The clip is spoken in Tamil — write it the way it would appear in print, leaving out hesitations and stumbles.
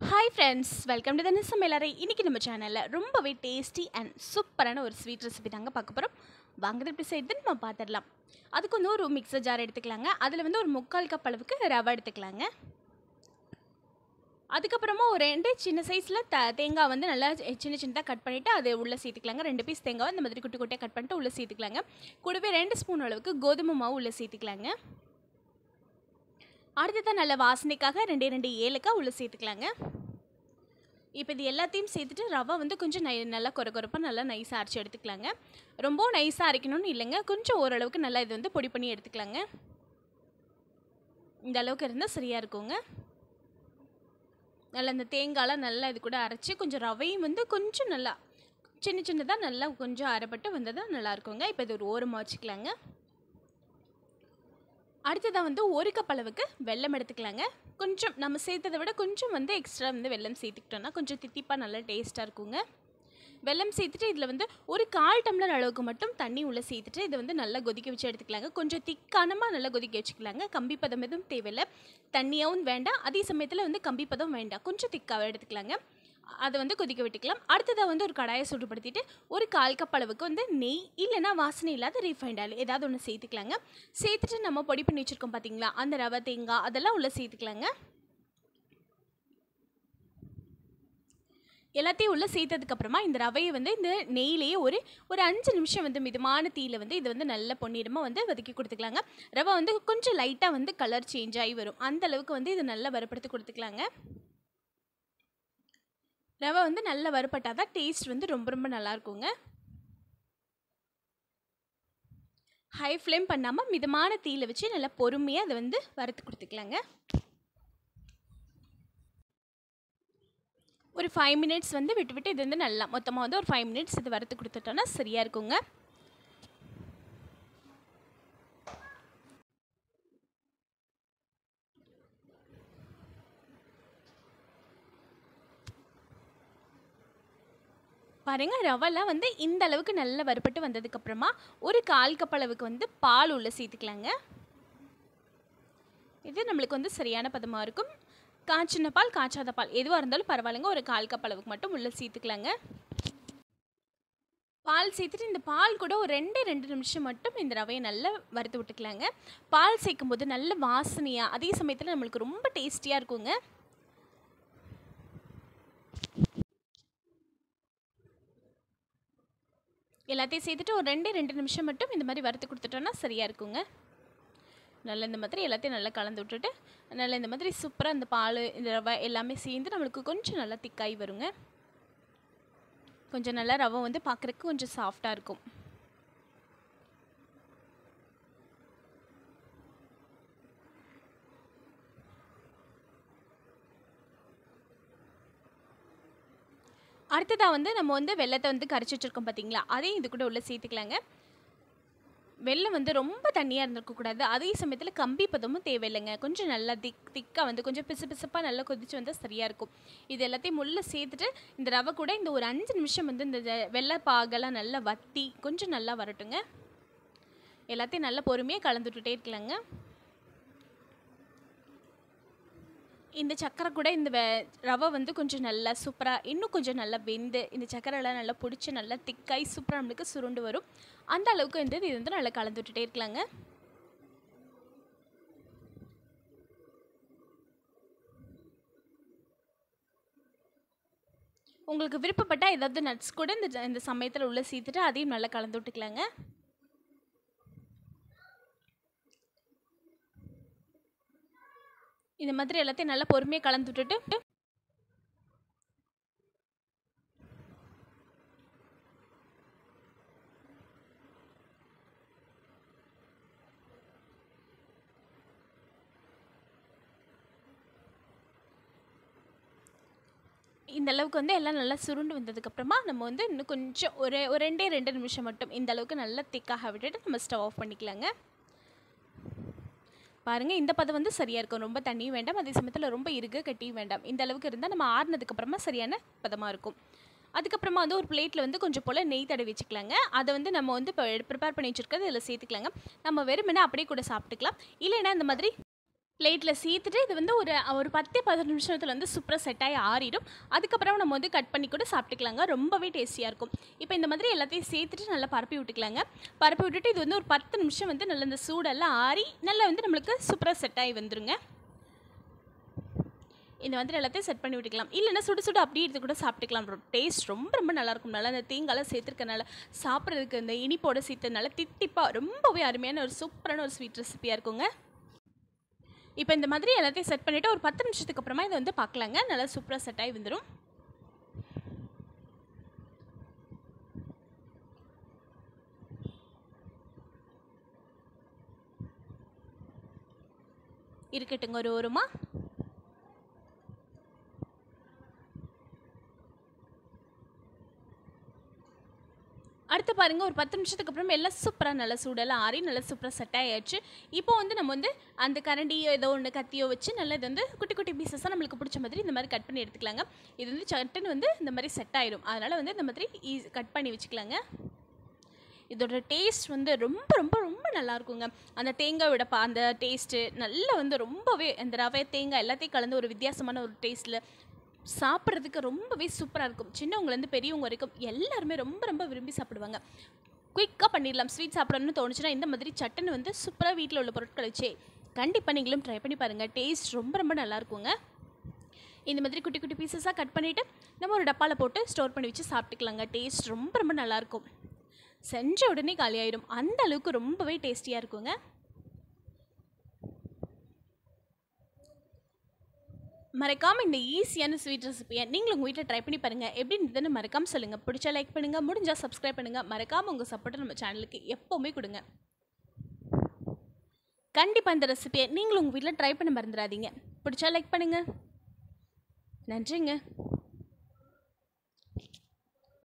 Hi friends, welcome to the Nissamellare. இன்னைக்கு நம்ம சேனல்ல ரொம்பவே டேஸ்டி அண்ட் சூப்பரான ஒரு ஸ்வீட் ரெசிபி தாங்க பார்க்க போறோம். வாங்க எப்படி செய்யுதுன்னு நம்ம பார்த்துடலாம். அதுக்கு வந்து ஒரு மிக்சர் ஜார் எடுத்துக்கலாங்க. அதில் வந்து ஒரு 3/4 கப் அளவுக்கு ரவை எடுத்துக்கலாங்க. அதுக்கப்புறமா ஒரு 2 சின்ன சைஸில் தேங்காய் வந்து நல்லா சின்ன சின்னதாக கட் பண்ணிவிட்டு அதை உள்ளே சேர்த்துக்கலாங்க. 2 பீஸ் தேங்காய் இந்த மாதிரி குட்டி குட்டியாக கட் பண்ணிட்டு உள்ளே சேர்த்துக்கலாங்க. கூடவே 2 ஸ்பூன் அளவுக்கு கோதுமை மாவு உள்ளே சேர்த்துக்கலாங்க. அடுத்ததான் நல்ல வாசனைக்காக 2 ஏலக்காய் உள்ளே சேர்த்துக்கலாங்க. இப்போ இது எல்லாத்தையும் சேர்த்துட்டு ரவை வந்து கொஞ்சம் நல்லா கொரப்பாக நல்லா நைஸாக அரைச்சி எடுத்துக்கலாங்க. ரொம்ப நைஸாக அரைக்கணும்னு இல்லைங்க, கொஞ்சம் ஓரளவுக்கு நல்லா இது வந்து பொடி பண்ணி எடுத்துக்கலாங்க. இந்த அளவுக்கு இருந்தால் சரியாக இருக்குங்க. நல்லா இந்த தேங்காயெலாம் நல்லா இது கூட அரைச்சி கொஞ்சம் ரவையும் வந்து கொஞ்சம் நல்லா சின்ன சின்னதாக நல்லா கொஞ்சம் அரைப்பட்டு வந்ததாக நல்லாயிருக்குங்க. இப்போ இது ஒரு ஓரமாக வச்சுக்கலாங்க. அடுத்ததாக வந்து 1 கப் அளவுக்கு வெல்லம் எடுத்துக்கலாங்க. கொஞ்சம் நம்ம சேர்த்ததை விட கொஞ்சம் வந்து எக்ஸ்ட்ரா வந்து வெல்லம் சேர்த்துக்கிட்டோன்னா கொஞ்சம் தித்திப்பாக நல்லா டேஸ்ட்டாக இருக்குங்க. வெல்லம் சேர்த்துட்டு இதில் வந்து ஒரு 1/4 டம்ளர் அளவுக்கு மட்டும் தண்ணி உள்ளே சேர்த்துட்டு இதை வந்து நல்லா கொதிக்க வச்சு எடுத்துக்கலாங்க. கொஞ்சம் திக்கானமாக நல்லா கொதிக்க வச்சுக்கலாங்க. கம்பி பதம் எதுவும் தேவையில்லை, தண்ணியாகவும் வேண்டாம், அதே சமயத்தில் வந்து கம்பி பதம் வேண்டாம், கொஞ்சம் திக்காக எடுத்துக்கலாங்க. அதை வந்து கொதிக்க விட்டுக்கலாம். அடுத்ததாக வந்து ஒரு கடாயை சூடுபடுத்திட்டு ஒரு 1/4 கப் அளவுக்கு வந்து நெய் இல்லைனா வாசனை இல்லாத ரீஃபைண்ட் ஆயில் ஏதாவது ஒன்று சேர்த்துக்கலாங்க. சேர்த்துட்டு நம்ம பொடி பண்ணி வச்சுருக்கோம் பார்த்தீங்களா, அந்த ரவை தேங்காய் அதெல்லாம் உள்ளே சேர்த்துக்கலாங்க. எல்லாத்தையும் உள்ளே சேர்த்ததுக்கப்புறமா இந்த ரவையை வந்து இந்த நெய்லேயே ஒரு 5 நிமிஷம் வந்து மிதமான தீயில் வந்து இது வந்து நல்ல பொன்னிறமாக வந்து வதக்கி கொடுத்துக்கலாங்க. ரவை வந்து கொஞ்சம் லைட்டாக வந்து கலர் சேஞ்ச் ஆகி வரும், அந்த அளவுக்கு வந்து இது நல்லா வறுப்படுத்தி கொடுத்துக்கலாங்க. ரவை வந்து நல்லா வறுப்பட்டால் தான் டேஸ்ட் வந்து ரொம்ப நல்லா இருக்குங்க. ஹை ஃப்ளேம் பண்ணாமல் மிதமான தீயில் வச்சு நல்லா பொறுமையாக அதை வந்து வறுத்து கொடுத்துக்கலாங்க. ஒரு 5 மினிட்ஸ் வந்து விட்டு இது வந்து நல்லா மொத்தமாக வந்து ஒரு 5 மினிட்ஸ் இது வறுத்து கொடுத்துட்டோன்னா சரியாக இருக்குங்க. பாருங்கள், ரவெல்லாம் வந்து இந்த அளவுக்கு நல்லா வறுப்பட்டு வந்ததுக்கப்புறமா ஒரு 1/4 கப் அளவுக்கு வந்து பால் உள்ளே சேர்த்துக்கலாங்க. இது நம்மளுக்கு வந்து சரியான பதமாக இருக்கும். காய்ச்சின பால் காய்ச்சாத பால் எதுவாக இருந்தாலும் பரவாயில்லைங்க, ஒரு 1/4 கப் அளவுக்கு மட்டும் உள்ளே சேர்த்துக்கலாங்க. பால் சேர்த்துட்டு இந்த பால் கூட ஒரு 2 நிமிஷம் மட்டும் இந்த ரவையை நல்லா வறுத்து விட்டுக்கலாங்க. பால் சேர்க்கும்போது நல்ல வாசனையாக அதே சமயத்தில் நம்மளுக்கு ரொம்ப டேஸ்டியாக இருக்குங்க. எல்லாத்தையும் சேர்த்துட்டு ஒரு 2 நிமிஷம் மட்டும் இந்த மாதிரி வறுத்து கொடுத்துட்டோன்னா சரியாக இருக்குங்க. நல்லா இந்த மாதிரி எல்லாத்தையும் நல்லா கலந்து விட்டுட்டு நல்லா இந்த மாதிரி சூப்பராக இந்த பால் இந்த ரவை எல்லாமே சேர்ந்து நம்மளுக்கு கொஞ்சம் நல்லா திக்காகி வருங்க. கொஞ்சம் நல்லா ரவை வந்து பார்க்குறதுக்கு கொஞ்சம் சாஃப்டாக இருக்கும். அடுத்ததாக வந்து நம்ம வந்து வெல்லத்தை வந்து கரைச்சி வச்சுருக்கோம் பார்த்தீங்களா, அதையும் இது கூட உள்ள சேர்த்துக்கலாங்க. வெல்லம் வந்து ரொம்ப தண்ணியாக இருந்திருக்கக்கூடாது, அதே சமயத்தில் கம்பி பதமும் தேவையில்லைங்க. கொஞ்சம் நல்லா திக்காக வந்து கொஞ்சம் பிசுப்பாக நல்லா கொதிச்சு வந்தால் சரியாக இருக்கும். இது எல்லாத்தையும் உள்ளே சேர்த்துட்டு இந்த ரவை கூட இந்த ஒரு 5 நிமிஷம் வந்து இந்த வெள்ளை பாகெல்லாம் நல்லா வற்றி கொஞ்சம் நல்லா வரட்டுங்க. எல்லாத்தையும் நல்லா பொறுமையாக கலந்து விட்டுட்டே இருக்கலாங்க. இந்த சக்கரை கூட இந்த ரவை வந்து கொஞ்சம் நல்லா சூப்பராக இன்னும் கொஞ்சம் நல்லா வெந்து இந்த சக்கரைலாம் நல்லா பிடிச்சி நல்லா திக்காய் சூப்பராக நம்மளுக்கு சுருண்டு வரும். அந்த அளவுக்கு வந்து இது வந்து நல்லா கலந்து விட்டுட்டே இருக்கலாங்க. உங்களுக்கு விருப்பப்பட்டால் ஏதாவது நட்ஸ் கூட இந்த சமயத்தில் உள்ளே சேர்த்துட்டு அதையும் நல்லா கலந்து விட்டுக்கலாங்க. இந்த மாதிரி எல்லாத்தையும் நல்லா பொறுமையாக கலந்து விட்டுட்டு இந்த அளவுக்கு வந்து எல்லாம் நல்லா சுருண்டு வந்ததுக்கப்புறமா நம்ம வந்து இன்னும் கொஞ்சம் ஒரு 2 நிமிஷம் மட்டும் இந்த அளவுக்கு நல்லா திக்காக விட்டுட்டு நம்ம ஸ்டவ் ஆஃப் பண்ணிக்கலாங்க. பாருங்கள், இந்த பதம் வந்து சரியாக இருக்கும். ரொம்ப தண்ணியும் வேண்டாம், அதே சமயத்தில் ரொம்ப கட்டியும் வேண்டாம். இந்த அளவுக்கு இருந்தால் நம்ம ஆறுனதுக்கப்புறமா சரியான பதமாக இருக்கும். அதுக்கப்புறமா வந்து ஒரு பிளேட்டில் வந்து கொஞ்சம் போல் நெய் தடவி வச்சுக்கலாங்க. அதை வந்து நம்ம வந்து இப்போ ப்ரிப்பேர் பண்ணி வச்சுருக்கிறது இதில் சேர்த்துக்கலாங்க. நம்ம வெறுமனே அப்படியே கூட சாப்பிட்டுக்கலாம், இல்லைன்னா இந்த மாதிரி பிளேட்டில் சேர்த்துட்டு இது வந்து ஒரு 10-15 நிமிஷத்தில் வந்து சூப்பராக செட் ஆகி ஆறிடும். அதுக்கப்புறம் நம்ம வந்து கட் பண்ணி கூட சாப்பிட்டுக்கலாங்க. ரொம்பவே டேஸ்டியாக இருக்கும். இப்போ இந்த மாதிரி எல்லாத்தையும் சேர்த்துட்டு நல்லா பரப்பி விட்டுக்கலாங்க. பரப்பி விட்டுட்டு இது வந்து ஒரு 10 நிமிஷம் வந்து நல்லா இந்த சூடெல்லாம் ஆறி நல்லா வந்து நம்மளுக்கு சூப்பராக செட் ஆகி வந்துருங்க. இந்த மாதிரி எல்லாத்தையும் செட் பண்ணி விட்டுக்கலாம். இல்லைன்னா சுடு சுடு அப்படியே எடுத்து கூட சாப்பிட்டுக்கலாம். டேஸ்ட் ரொம்ப ரொம்ப நல்லாயிருக்கும். நல்லா அந்த தேங்காய்லாம் சேர்த்துருக்கனால சாப்பிட்றதுக்கு இந்த இனிப்போடு சேர்த்ததுனால தித்திப்பாக ரொம்பவே அருமையான ஒரு சூப்பரான ஒரு ஸ்வீட் ரெசிபியாக இருக்குங்க. இப்போ இந்த மாதிரி எல்லாத்தையும் செட் பண்ணிவிட்டு ஒரு 10 நிமிஷத்துக்கு அப்புறமா இதை வந்து பார்க்கலாங்க. நல்லா சூப்பராக செட் ஆகி வந்துடும். இருக்கட்டுங்க ஒரு ஓரமா. அடுத்து பாருங்கள், ஒரு 10 நிமிஷத்துக்கு அப்புறம் எல்லாம் சூப்பராக நல்லா சூடெல்லாம் ஆறி நல்லா சூப்பராக செட் ஆகிடுச்சு. இப்போ வந்து நம்ம வந்து அந்த கரண்டியோ ஏதோ ஒன்று கத்தியோ வச்சு நல்லா இது வந்து குட்டி குட்டி பீசஸாக நம்மளுக்கு பிடிச்ச மாதிரி இந்த மாதிரி கட் பண்ணி எடுத்துக்கலாங்க. இது வந்து சட்டுன்னு வந்து இந்த மாதிரி செட் ஆயிடும். அதனால் வந்து இந்த மாதிரி கட் பண்ணி வச்சுக்கலாங்க. இதோட டேஸ்ட் வந்து ரொம்ப ரொம்ப ரொம்ப நல்லாயிருக்குங்க. அந்த தேங்காயோட அந்த டேஸ்ட்டு நல்லா வந்து ரொம்பவே அந்த ரவை தேங்காய் எல்லாத்தையும் கலந்து ஒரு வித்தியாசமான ஒரு டேஸ்ட்டில் சாப்பிட்றதுக்கு ரொம்பவே சூப்பராக இருக்கும். சின்னவங்கலேருந்து பெரியவங்க வரைக்கும் எல்லாருமே ரொம்ப ரொம்ப விரும்பி சாப்பிடுவாங்க. குயிக்காக பண்ணிடலாம். ஸ்வீட் சாப்பிடணும்னு தோணுச்சுன்னா இந்த மாதிரி சட்டுன்னு வந்து சூப்பராக வீட்டில் உள்ள பொருட்களை வச்சே கண்டிப்பாக நீங்களும் ட்ரை பண்ணி பாருங்கள். டேஸ்ட் ரொம்ப ரொம்ப நல்லாயிருக்குங்க. இந்த மாதிரி குட்டி குட்டி பீசஸாக கட் பண்ணிவிட்டு நம்ம ஒரு டப்பாவில் போட்டு ஸ்டோர் பண்ணி வச்சு சாப்பிட்டுக்கலாங்க. டேஸ்ட் ரொம்ப ரொம்ப நல்லாயிருக்கும். செஞ்ச உடனே காலியாயிடும். அந்த அளவுக்கு ரொம்பவே டேஸ்டியாக இருக்குங்க. மறக்காமல் இந்த ஈஸியான ஸ்வீட் ரெசிபியை நீங்களும் உங்கள் வீட்டில் ட்ரை பண்ணி பாருங்கள். எப்படி இருந்ததுன்னு மறக்காமல் சொல்லுங்கள். பிடிச்சா லைக் பண்ணுங்கள், முடிஞ்சால் சப்ஸ்கிரைப் பண்ணுங்கள். மறக்காமல் உங்கள் சப்போர்ட்டை நம்ம சேனலுக்கு எப்போவுமே கொடுங்க. கண்டிப்பாக இந்த ரெசிபியை நீங்களும் உங்கள் வீட்டில் ட்ரை பண்ண மறந்துடாதீங்க. பிடிச்சா லைக் பண்ணுங்கள். நன்றிங்க.